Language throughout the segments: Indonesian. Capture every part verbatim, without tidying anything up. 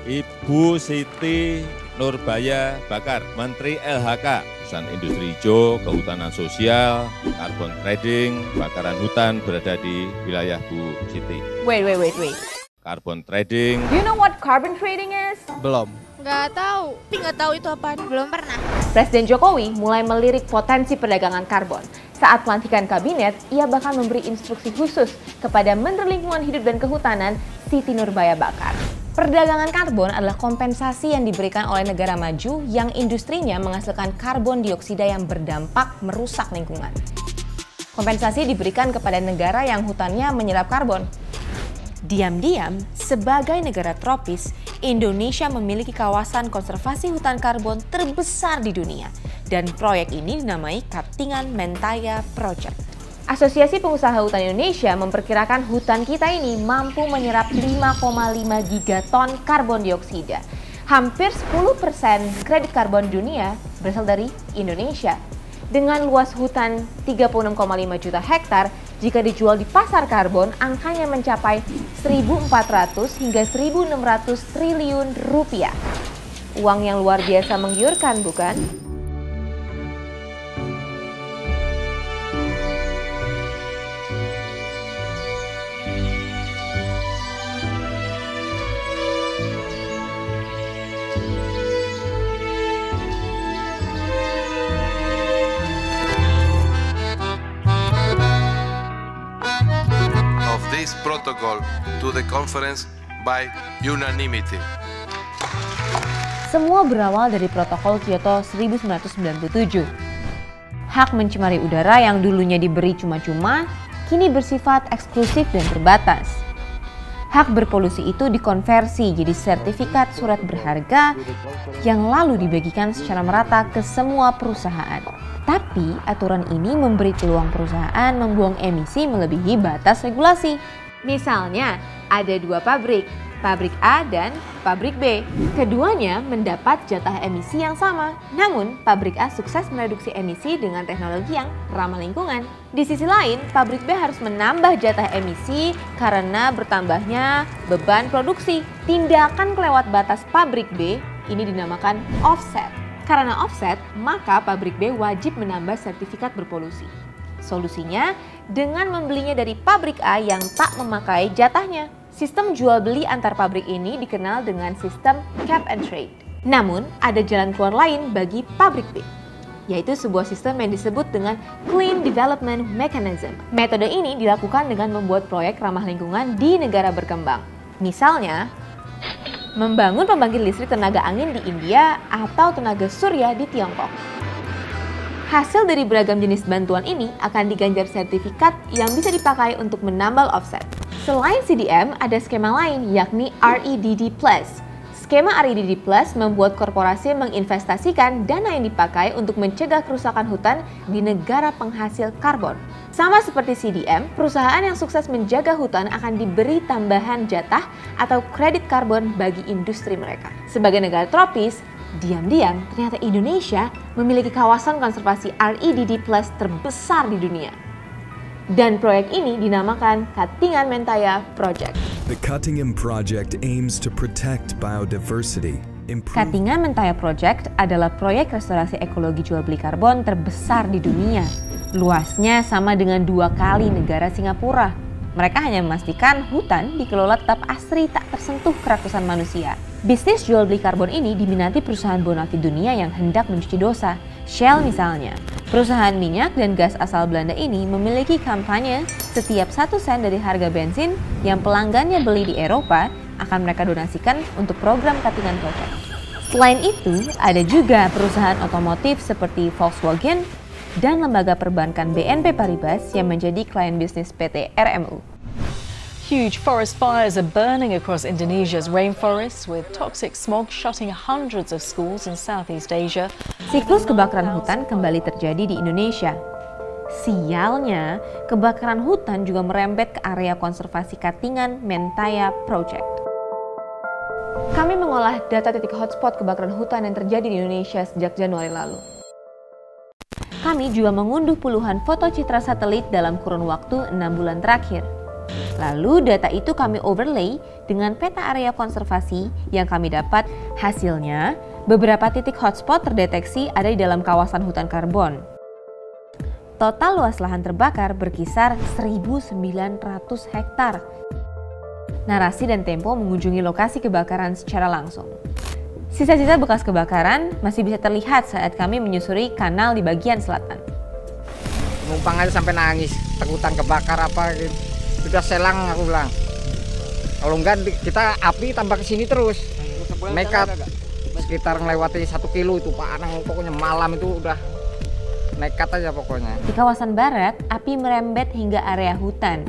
Ibu Siti Nurbaya Bakar, Menteri L H K, Urusan Industri Hijau, Kehutanan Sosial, Carbon Trading, Bakaran Hutan berada di wilayah Bu Siti. Wait, wait, wait, wait. Carbon Trading. Do you know what carbon trading is? Belum. Nggak tahu, tapi nggak tahu itu apaan. Belum pernah. Presiden Jokowi mulai melirik potensi perdagangan karbon. Saat pelantikan kabinet, ia bahkan memberi instruksi khusus kepada Menteri Lingkungan Hidup dan Kehutanan, Siti Nurbaya Bakar. Perdagangan karbon adalah kompensasi yang diberikan oleh negara maju yang industrinya menghasilkan karbon dioksida yang berdampak merusak lingkungan. Kompensasi diberikan kepada negara yang hutannya menyerap karbon. Diam-diam, sebagai negara tropis, Indonesia memiliki kawasan konservasi hutan karbon terbesar di dunia. Dan proyek ini dinamai Katingan Mentaya Project. Asosiasi Pengusaha Hutan Indonesia memperkirakan hutan kita ini mampu menyerap lima koma lima gigaton karbon dioksida. Hampir sepuluh persen kredit karbon dunia berasal dari Indonesia. Dengan luas hutan tiga puluh enam koma lima juta hektar, jika dijual di pasar karbon, angkanya mencapai seribu empat ratus hingga seribu enam ratus triliun rupiah. Uang yang luar biasa menggiurkan, bukan? This protocol to the conference by unanimity. Semua berawal dari protokol Kyoto seribu sembilan ratus sembilan puluh tujuh. Hak mencemari udara yang dulunya diberi cuma-cuma, kini bersifat eksklusif dan terbatas. Hak berpolusi itu dikonversi jadi sertifikat surat berharga yang lalu dibagikan secara merata ke semua perusahaan. Tapi aturan ini memberi peluang perusahaan membuang emisi melebihi batas regulasi. Misalnya, ada dua pabrik, pabrik A dan pabrik B. Keduanya mendapat jatah emisi yang sama. Namun, pabrik A sukses mereduksi emisi dengan teknologi yang ramah lingkungan. Di sisi lain, pabrik B harus menambah jatah emisi karena bertambahnya beban produksi. Tindakan kelewat batas pabrik B ini dinamakan offset. Karena offset, maka pabrik B wajib menambah sertifikat berpolusi. Solusinya, dengan membelinya dari pabrik A yang tak memakai jatahnya. Sistem jual beli antar pabrik ini dikenal dengan sistem cap and trade. Namun, ada jalan keluar lain bagi pabrik B, yaitu sebuah sistem yang disebut dengan Clean Development Mechanism. Metode ini dilakukan dengan membuat proyek ramah lingkungan di negara berkembang. Misalnya, membangun pembangkit listrik tenaga angin di India atau tenaga surya di Tiongkok. Hasil dari beragam jenis bantuan ini akan diganjar sertifikat yang bisa dipakai untuk menambal offset. Selain C D M, ada skema lain yakni R E D D plus. Skema R E D D plus membuat korporasi menginvestasikan dana yang dipakai untuk mencegah kerusakan hutan di negara penghasil karbon. Sama seperti C D M, perusahaan yang sukses menjaga hutan akan diberi tambahan jatah atau kredit karbon bagi industri mereka. Sebagai negara tropis, diam-diam ternyata Indonesia memiliki kawasan konservasi R E D D plus terbesar di dunia. Dan proyek ini dinamakan Katingan Mentaya Project. The Katingan Project aims to protect biodiversity. Katingan Mentaya Project adalah proyek restorasi ekologi jual beli karbon terbesar di dunia. Luasnya sama dengan dua kali negara Singapura. Mereka hanya memastikan hutan dikelola tetap asri tak tersentuh kerakusan manusia. Bisnis jual beli karbon ini diminati perusahaan bonafit dunia yang hendak mencuci dosa. Shell misalnya. Perusahaan minyak dan gas asal Belanda ini memiliki kampanye setiap satu sen dari harga bensin yang pelanggannya beli di Eropa akan mereka donasikan untuk program Katingan Project. Selain itu, ada juga perusahaan otomotif seperti Volkswagen dan lembaga perbankan B N P Paribas yang menjadi klien bisnis P T R M U. Huge forest fires are burning across Indonesia's rainforests with toxic smog shutting hundreds of schools in Southeast Asia. Siklus kebakaran hutan kembali terjadi di Indonesia. Sialnya, kebakaran hutan juga merembet ke area konservasi Katingan Mentaya Project. Kami mengolah data titik hotspot kebakaran hutan yang terjadi di Indonesia sejak Januari lalu. Kami juga mengunduh puluhan foto citra satelit dalam kurun waktu enam bulan terakhir. Lalu data itu kami overlay dengan peta area konservasi yang kami dapat. Hasilnya, beberapa titik hotspot terdeteksi ada di dalam kawasan hutan karbon. Total luas lahan terbakar berkisar seribu sembilan ratus hektar. Narasi dan Tempo mengunjungi lokasi kebakaran secara langsung. Sisa-sisa bekas kebakaran masih bisa terlihat saat kami menyusuri kanal di bagian selatan. Penumpang aja sampai nangis, takutan kebakar apa gitu. Sudah selang aku bilang. Kalau enggak kita api tambah ke sini terus. Nekat sekitar melewati satu kilo itu Pak Anang, pokoknya malam itu udah nekat aja pokoknya. Di kawasan barat, api merembet hingga area hutan.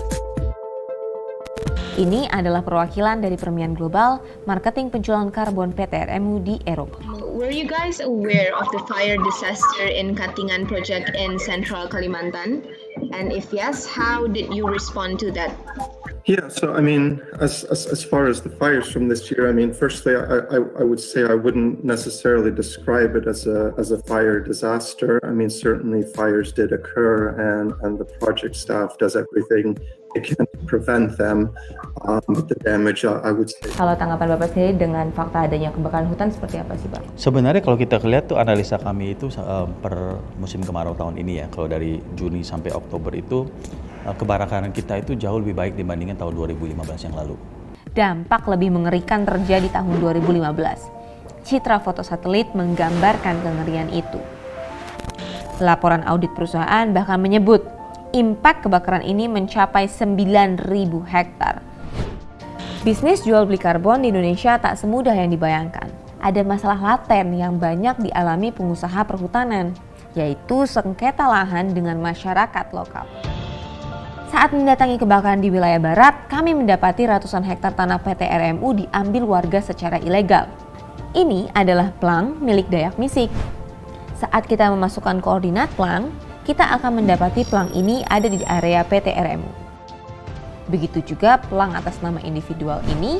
Ini adalah perwakilan dari Permian Global, marketing penjualan karbon P T R M U di Eropa. Were you guys aware of the fire disaster in Katingan project in Central Kalimantan? And if yes, how did you respond to that? Yeah, so I mean, as, as as far as the fires from this year, I mean, firstly, I, I I would say I wouldn't necessarily describe it as a as a fire disaster. I mean, certainly fires did occur, and and the project staff does everything it can to prevent them. Um, but the damage, I, I would say. Kalau tanggapan Bapak sendiri dengan fakta adanya kebakaran hutan seperti apa sih, Pak? Sebenarnya kalau kita lihat tuh analisa kami itu uh, per musim kemarau tahun ini ya, kalau dari Juni sampai Oktober itu kebakaran kita itu jauh lebih baik dibandingkan tahun dua ribu lima belas yang lalu. Dampak lebih mengerikan terjadi tahun dua ribu lima belas. Citra foto satelit menggambarkan kengerian itu. Laporan audit perusahaan bahkan menyebut impak kebakaran ini mencapai sembilan ribu hektar. Bisnis jual beli karbon di Indonesia tak semudah yang dibayangkan. Ada masalah laten yang banyak dialami pengusaha perhutanan, yaitu sengketa lahan dengan masyarakat lokal. Saat mendatangi kebakaran di wilayah barat, kami mendapati ratusan hektar tanah P T R M U diambil warga secara ilegal. Ini adalah plang milik Dayak Misik. Saat kita memasukkan koordinat plang, kita akan mendapati plang ini ada di area P T R M U. Begitu juga plang atas nama individual ini,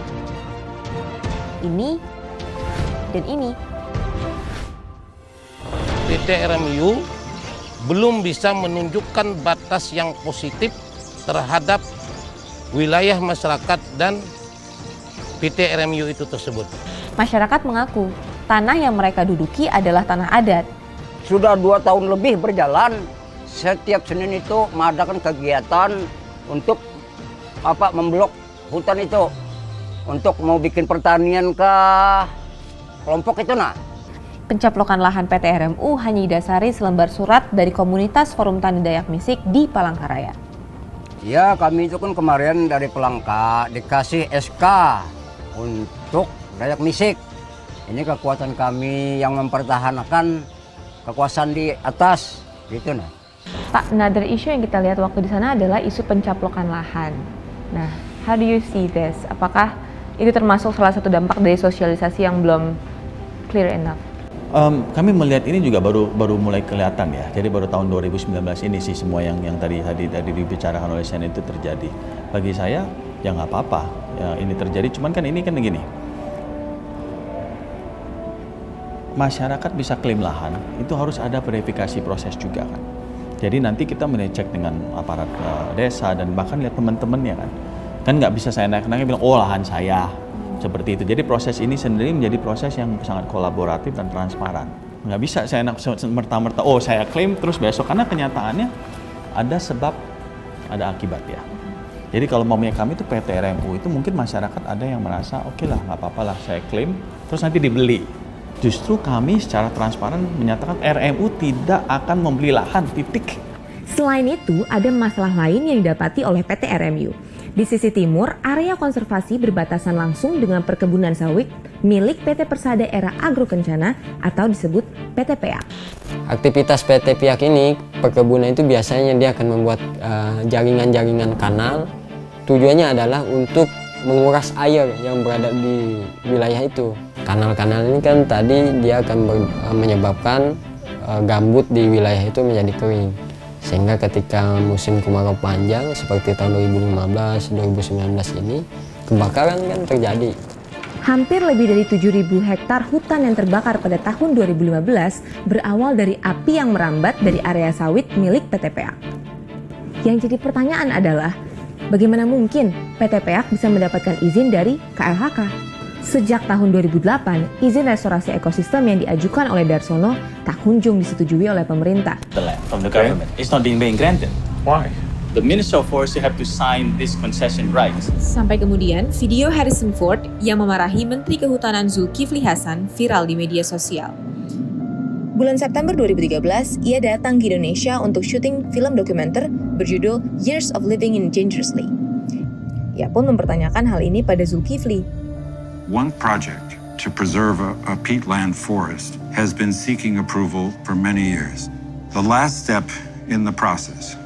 ini, dan ini. P T R M U belum bisa menunjukkan batas yang positif terhadap wilayah masyarakat dan P T R M U itu tersebut. Masyarakat mengaku tanah yang mereka duduki adalah tanah adat. Sudah dua tahun lebih berjalan, setiap Senin itu mengadakan kegiatan untuk apa memblok hutan itu, untuk mau bikin pertanian ke kelompok itu nah. Pencaplokan lahan P T R M U hanya didasari selembar surat dari komunitas Forum Tani Dayak Misik di Palangkaraya. Ya, kami itu kan kemarin dari Palangka dikasih S K untuk Dayak Misik. Ini kekuatan kami yang mempertahankan kekuasaan di atas, gitu nah. Pak, another issue yang kita lihat waktu di sana adalah isu pencaplokan lahan. Nah, how do you see this? Apakah itu termasuk salah satu dampak dari sosialisasi yang belum clear enough? Um, kami melihat ini juga baru baru mulai kelihatan ya. Jadi baru tahun dua ribu sembilan belas ini sih semua yang yang tadi tadi tadi dibicarakan oleh Sen itu terjadi. Bagi saya ya nggak apa-apa. Ya, ini terjadi. Cuman kan ini kan begini. Masyarakat bisa klaim lahan itu harus ada verifikasi proses juga kan. Jadi nanti kita mengecek dengan aparat uh, desa dan bahkan lihat teman-temannya kan. Kan nggak bisa saya naik-naik bilang oh lahan saya. Seperti itu. Jadi proses ini sendiri menjadi proses yang sangat kolaboratif dan transparan. Nggak bisa saya enak merta-merta, oh saya klaim terus besok. Karena kenyataannya ada sebab, ada akibat ya. Jadi kalau maunya kami itu P T R M U itu mungkin masyarakat ada yang merasa oke okay lah nggak apa-apa lah saya klaim terus nanti dibeli. Justru kami secara transparan menyatakan R M U tidak akan membeli lahan, titik. Selain itu, ada masalah lain yang didapati oleh P T R M U. Di sisi timur, area konservasi berbatasan langsung dengan perkebunan sawit milik P T Persada Era Agro Kencana atau disebut P T P A. Aktivitas P T P A ini, perkebunan itu biasanya dia akan membuat jaringan-jaringan uh, kanal. Tujuannya adalah untuk menguras air yang berada di wilayah itu. Kanal-kanal ini kan tadi dia akan ber, uh, menyebabkan uh, gambut di wilayah itu menjadi kering. Sehingga ketika musim kemarau panjang seperti tahun dua ribu lima belas dua ribu sembilan belas ini, kebakaran kan terjadi. Hampir lebih dari tujuh ribu hektar hutan yang terbakar pada tahun dua ribu lima belas berawal dari api yang merambat dari area sawit milik P T P A. Yang jadi pertanyaan adalah, Bagaimana mungkin P T P A K bisa mendapatkan izin dari K L H K? Sejak tahun dua ribu delapan, izin restorasi ekosistem yang diajukan oleh Darsono tak kunjung disetujui oleh pemerintah. The land from the government. It's not being being granted. Why? The Minister of Forestry have to sign this concession rights. Sampai kemudian, video Harrison Ford yang memarahi Menteri Kehutanan Zulkifli Hasan viral di media sosial. Bulan September dua ribu tiga belas, ia datang ke Indonesia untuk syuting film dokumenter berjudul Years of Living in Dangerously. Ia pun mempertanyakan hal ini pada Zulkifli. One project to preserve a, a peatland forest has been seeking approval for many years. The last step in the process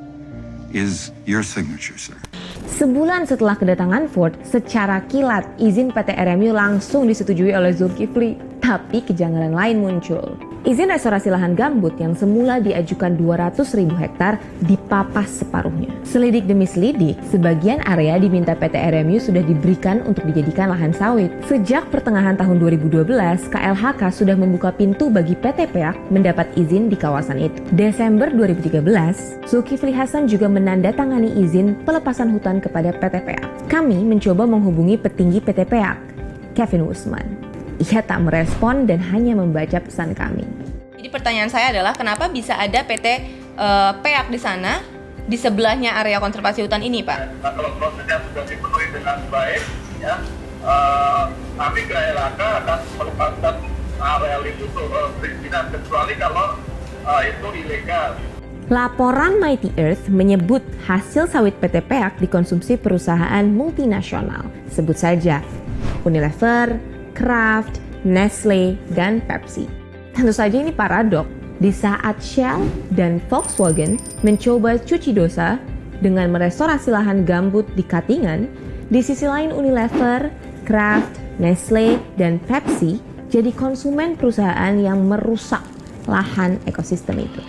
is your signature, sir. Sebulan setelah kedatangan Ford, secara kilat izin P T R M U langsung disetujui oleh Zulkifli. Tapi kejanggalan lain muncul. Izin restorasi lahan gambut yang semula diajukan dua ratus ribu hektar dipapas separuhnya. Selidik demi selidik, sebagian area diminta P T R M U sudah diberikan untuk dijadikan lahan sawit. Sejak pertengahan tahun dua ribu dua belas, K L H K sudah membuka pintu bagi P T P A K mendapat izin di kawasan itu. Desember dua ribu tiga belas, Zulkifli Hasan juga menandatangani izin pelepasan hutan kepada P T P A K. Kami mencoba menghubungi petinggi P T P A K, Kevin Wusman. Ia tak merespon dan hanya membaca pesan kami. Jadi pertanyaan saya adalah kenapa bisa ada P T uh, P A K di sana di sebelahnya area konservasi hutan ini, Pak? Nah, kalau prosesnya sudah dipenuhi dengan baik, ya, uh, kami ke L H K akan melepaskan areal itu untuk uh, perizinan kecuali kalau uh, itu ilegal. Laporan Mighty Earth menyebut hasil sawit P T P A K dikonsumsi perusahaan multinasional. Sebut saja Unilever, Kraft, Nestle, dan Pepsi. Tentu saja ini paradok di saat Shell dan Volkswagen mencoba cuci dosa dengan merestorasi lahan gambut di Katingan, di sisi lain Unilever, Kraft, Nestle, dan Pepsi jadi konsumen perusahaan yang merusak lahan ekosistem itu.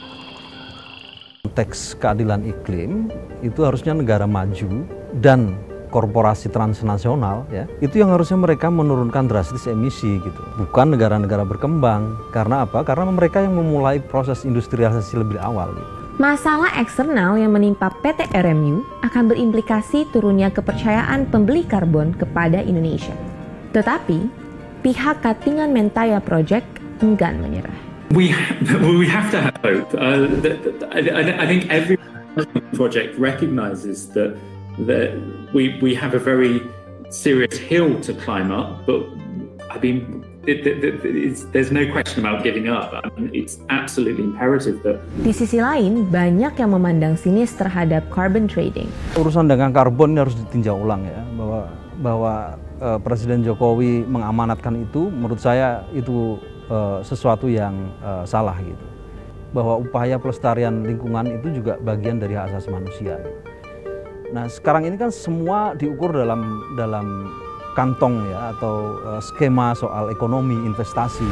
Konteks keadilan iklim itu harusnya negara maju dan korporasi transnasional, ya, itu yang harusnya mereka menurunkan drastis emisi gitu, bukan negara-negara berkembang. Karena apa? Karena mereka yang memulai proses industrialisasi lebih awal gitu. Masalah eksternal yang menimpa P T R M U akan berimplikasi turunnya kepercayaan pembeli karbon kepada Indonesia. Tetapi pihak Katingan Mentaya Project enggan menyerah. We we have to have hope. Uh, the, the, I, I think every project recognizes that that we we have a very serious hill to climb up, but I mean, it, it, it, it's, there's no question about giving up. I mean, it's absolutely imperative that. Di sisi lain, banyak yang memandang sinis terhadap carbon trading. Urusan dengan karbon harus ditinjau ulang ya, bahwa bahwa uh, Presiden Jokowi mengamanatkan itu, menurut saya itu uh, sesuatu yang uh, salah gitu. Bahwa upaya pelestarian lingkungan itu juga bagian dari hak asasi manusia. Gitu. Nah, sekarang ini kan semua diukur dalam dalam kantong ya, atau uh, skema soal ekonomi investasi.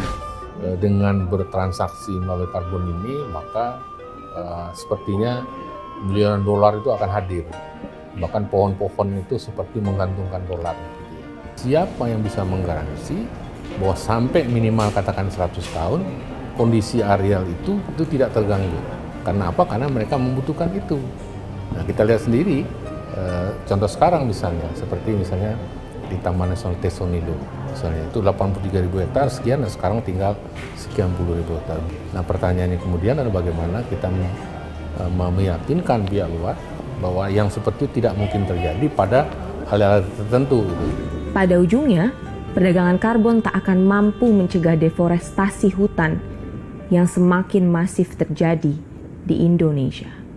Dengan bertransaksi melalui karbon ini, maka uh, sepertinya miliaran dolar itu akan hadir. Bahkan pohon-pohon itu seperti menggantungkan dolar. Siapa yang bisa menggaransi bahwa sampai minimal katakan seratus tahun kondisi areal itu itu tidak terganggu? Karena apa? Karena mereka membutuhkan itu. Nah, kita lihat sendiri, eh, contoh sekarang misalnya, seperti misalnya di Taman Nasional Tesonilo, misalnya itu delapan puluh tiga ribu hektar sekian, dan sekarang tinggal sekian puluh ribu hektar. Nah, pertanyaannya kemudian adalah bagaimana kita eh, meyakinkan pihak luar bahwa yang seperti itu tidak mungkin terjadi pada hal-hal tertentu. Pada ujungnya, perdagangan karbon tak akan mampu mencegah deforestasi hutan yang semakin masif terjadi di Indonesia.